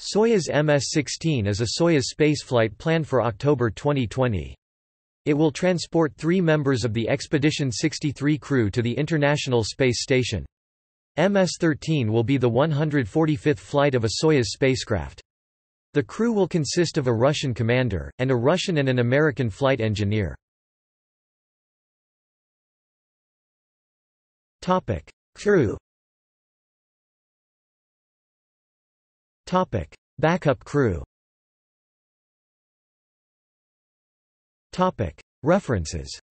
Soyuz MS-16 is a Soyuz spaceflight planned for October 2020. It will transport 3 members of the Expedition 63 crew to the International Space Station. MS-13 will be the 145th flight of a Soyuz spacecraft. The crew will consist of a Russian commander, and a Russian and an American flight engineer. Crew. Backup crew. References